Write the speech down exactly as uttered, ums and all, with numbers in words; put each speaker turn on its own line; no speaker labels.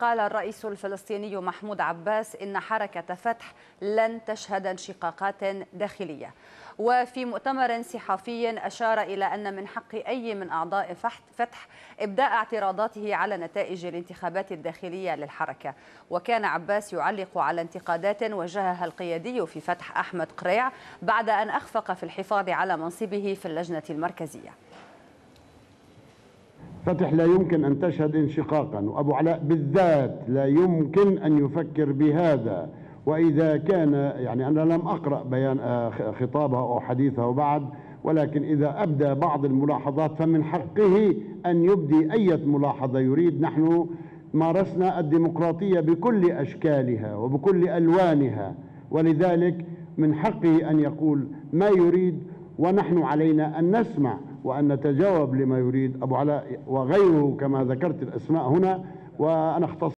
قال الرئيس الفلسطيني محمود عباس إن حركة فتح لن تشهد انشقاقات داخلية. وفي مؤتمر صحفي أشار إلى أن من حق أي من أعضاء فتح إبداء اعتراضاته على نتائج الانتخابات الداخلية للحركة. وكان عباس يعلق على انتقادات وجهها القيادي في فتح أحمد قريع بعد أن أخفق في الحفاظ على منصبه في اللجنة المركزية.
فتح لا يمكن أن تشهد انشقاقا، وأبو علاء بالذات لا يمكن أن يفكر بهذا. وإذا كان يعني أنا لم أقرأ بيان خطابه أو حديثه بعد، ولكن إذا أبدى بعض الملاحظات فمن حقه أن يبدي أي ملاحظة يريد. نحن مارسنا الديمقراطية بكل أشكالها وبكل ألوانها، ولذلك من حقه أن يقول ما يريد، ونحن علينا أن نسمع وأن نتجاوب لما يريد أبو علاء وغيره كما ذكرت الأسماء هنا. وأنا اختص